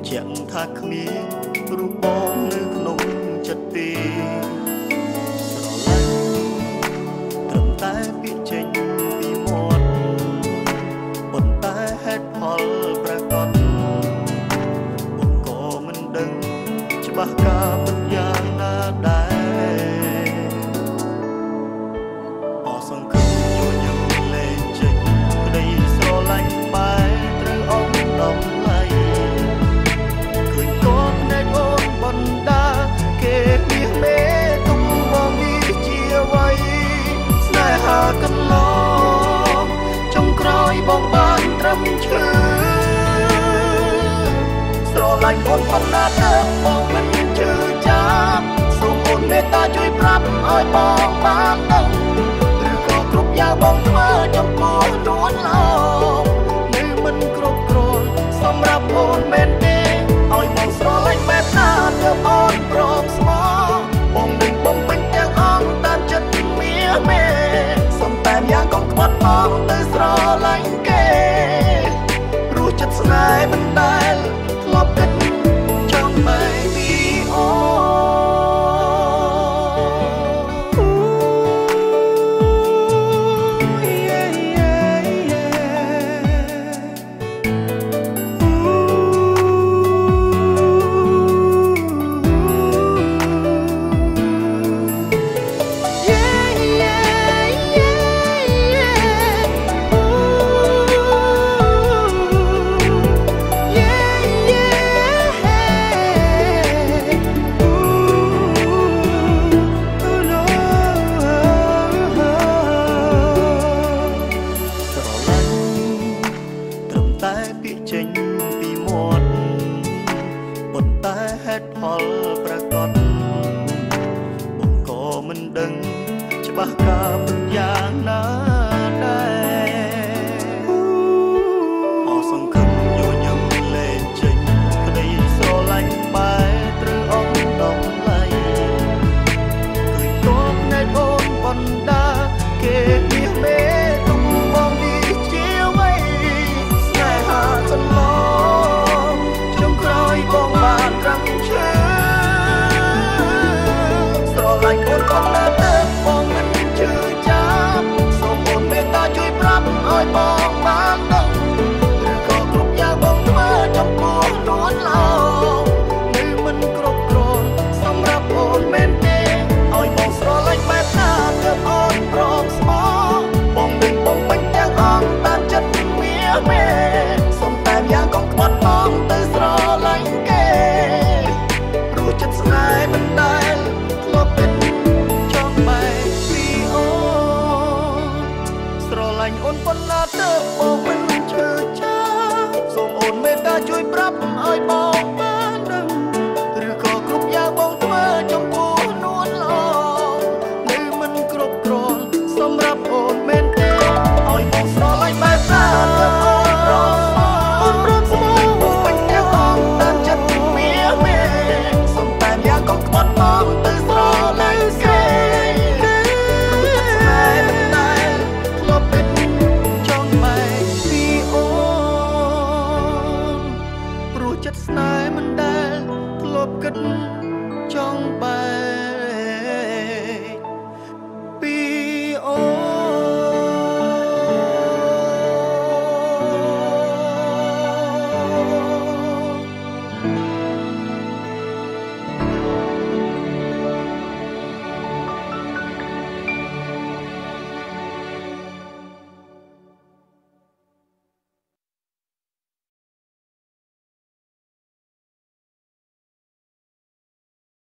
ជាក់ថាគ្មានរូបបងនៅក្នុងចិត្តទេស្រឡាញ់ត្រឹមតែពាក្យចេញពីមាត់ប៉ុន្តែហេតុផលប្រកបបងក៏មិនដឹងច្បាស់ការពិតយ៉ាងណាដែរអសង្ឃឹមយល់ញឹមលែងចេញក្តីស្រឡាញ់បែរត្រូវអងដំឡៃឃើញកូនភ្នែកអូនបណ្ដាគេមាសមេទុំបងនេះជាអ្វីស្នេហាកន្លងចុងក្រោយបងបានត្រឹមឈឺស្រឡាញ់អូនប៉ុណ្ណាទៅបងមិនជឿចាប់សូមអូនមេត្តាជួយប្រាប់ឲ្យបងបានដឹងឬក៏គ្រប់យ៉ាងបងធ្វើចំពោះនួនឡងនៅមិនគ្រប់គ្រាន់សម្រាប់អូនមែនទេឲ្យបងស្រឡាញ់បែបណាទើបអូនព្រមស្មោះបងនឹងបំពេញទាំងអង្គតាមចិត្តមាសមេសំតែមយ៉ាងកុំខ្វាត់បងទៅស្រឡាញ់គេព្រោះចិត្តស្នេហ៍មិនដែលធ្លាប់គិតចង់បែកពីអូចេញពីមាត់ប៉ុន្តែហេតុផលប្រកបបងក៏មិនដឹងច្បាស់ការពិតយ៉ាងណាដែរអសង្ឃឹមយល់ញឹមលែងចេញក្តីស្រឡាញ់បែរត្រូវអងដំឡៃឃើញតបណែតអូនបណ្ដាគេមាសមេទុំបងនេះជាអ្វីស្នេហាកន្លងចុងក្រោយបងបានត្រឹមឈឺស្រឡាញ់អូនប៉ុណ្ណាទៅបងមិនជឿចាប់សូមអូនមេត្តាជួយប្រាប់ឲ្យបងបានដឹងឬក៏គ្រប់យ៉ាងបងធ្វើចំពោះនួនឡងនៅមិនគ្រប់គ្រាន់សម្រាប់អូនមែនទេឲ្យបងស្រឡាញ់បែបណាទើបអូនព្រមស្មោះបងនឹងបំពេញទាំងអង្គតាមចិត្តមាសមេសំតែមយ៉ាងកុំខ្វាត់បងទៅស្រឡាញ់គេព្រោះចិត្តស្នេហ៍មិនដែលធ្លាប់គិតចង់បែកពីអូនស្រឡាញ់អូនប៉ុណ្ណាទៅបងមិនជឿចាប់សូមអូនមេត្តាជួយប្រាប់ឲ្យបងបានដឹងឬក៏គ្រប់យ៉ាងបងធ្វើចំពោះនួនឡងនៅមិនគ្រប់គ្រាន់សម្រាប់អូនមែនទេឲ្យបងស្រឡាញ់បែបណាទើបអូនព្រមអូនព្រមស្មោះបំពេញទាំងអង្គតាមចិត្តមាសមេសំតែមយ៉ាងកុំខ្វាត់បងទៅស្រឡាញ់គេព្រោះចិត្តស្នេហ៍មិនដែលធ្លាប់គិតចង់បែកពីអូនព្រោះចិត្តស្នេហ៍មិនដែលធ្លាប់គិតចង់បែក